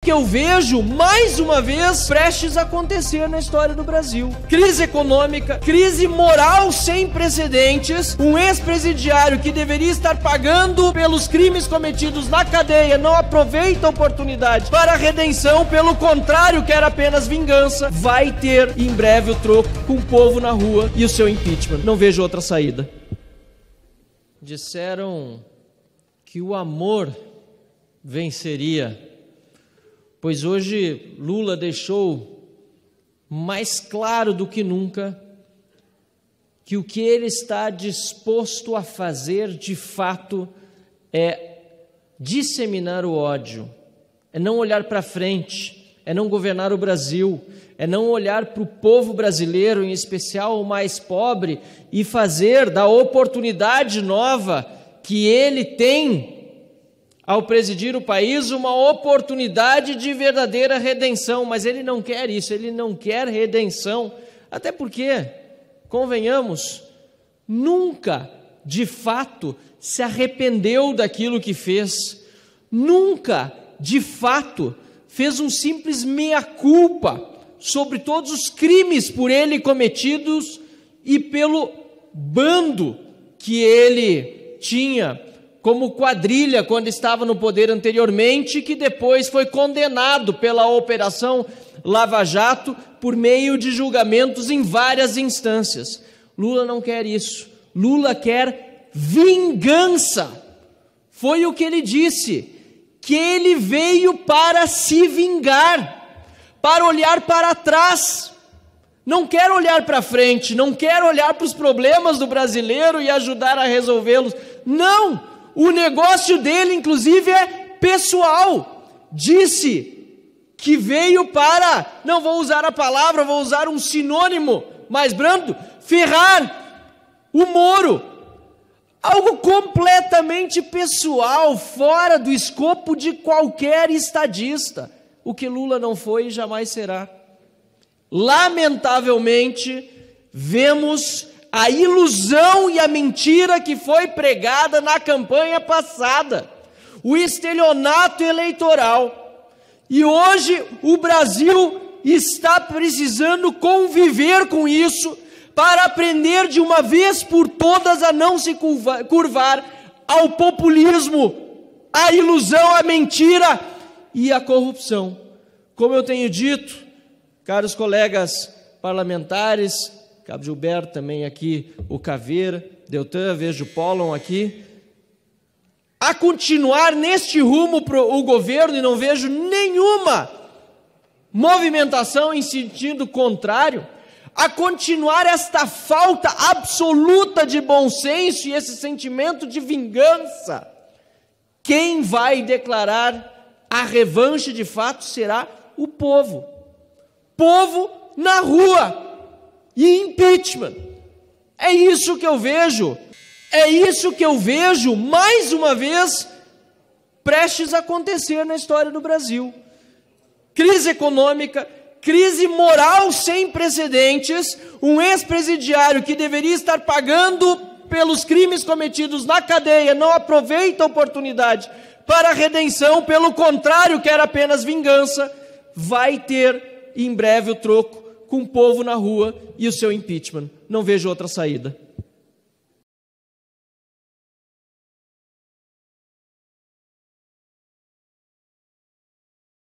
que eu vejo, mais uma vez, prestes a acontecer na história do Brasil. Crise econômica, crise moral sem precedentes, um ex-presidiário que deveria estar pagando pelos crimes cometidos na cadeia, não aproveita a oportunidade para a redenção, pelo contrário, quer apenas vingança, vai ter em breve o troco com o povo na rua e o seu impeachment. Não vejo outra saída. Disseram que o amor venceria, pois hoje Lula deixou mais claro do que nunca que o que ele está disposto a fazer de fato é disseminar o ódio, é não olhar para frente, é não governar o Brasil, é não olhar para o povo brasileiro, em especial o mais pobre, e fazer da oportunidade nova que ele tem ao presidir o país uma oportunidade de verdadeira redenção. Mas ele não quer isso, ele não quer redenção, até porque, convenhamos, nunca de fato se arrependeu daquilo que fez, nunca de fato fez um simples meia-culpa sobre todos os crimes por ele cometidos e pelo bando que ele tinha como quadrilha quando estava no poder anteriormente, que depois foi condenado pela Operação Lava Jato por meio de julgamentos em várias instâncias. Lula não quer isso. Lula quer vingança. Foi o que ele disse, que ele veio para se vingar, para olhar para trás. Não quer olhar para frente, não quer olhar para os problemas do brasileiro e ajudar a resolvê-los. Não! O negócio dele, inclusive, é pessoal. Disse que veio para, não vou usar a palavra, vou usar um sinônimo mais brando, ferrar o Moro. Algo completamente pessoal, fora do escopo de qualquer estadista. O que Lula não foi e jamais será. Lamentavelmente, vemos a ilusão e a mentira que foi pregada na campanha passada, o estelionato eleitoral. E hoje o Brasil está precisando conviver com isso para aprender de uma vez por todas a não se curvar ao populismo, à ilusão, à mentira e à corrupção. Como eu tenho dito, caros colegas parlamentares, Cabo Gilberto também aqui, o Caveira, Deltan, vejo o Pollon aqui, a continuar neste rumo o governo, e não vejo nenhuma movimentação em sentido contrário, a continuar esta falta absoluta de bom senso e esse sentimento de vingança, quem vai declarar a revanche de fato será o povo. Povo na rua. E impeachment. É isso que eu vejo. É isso que eu vejo, mais uma vez, prestes a acontecer na história do Brasil. Crise econômica, crise moral sem precedentes, um ex-presidiário que deveria estar pagando pelos crimes cometidos na cadeia, não aproveita a oportunidade para a redenção, pelo contrário, quer apenas vingança, vai ter em breve o troco com o povo na rua e o seu impeachment. Não vejo outra saída.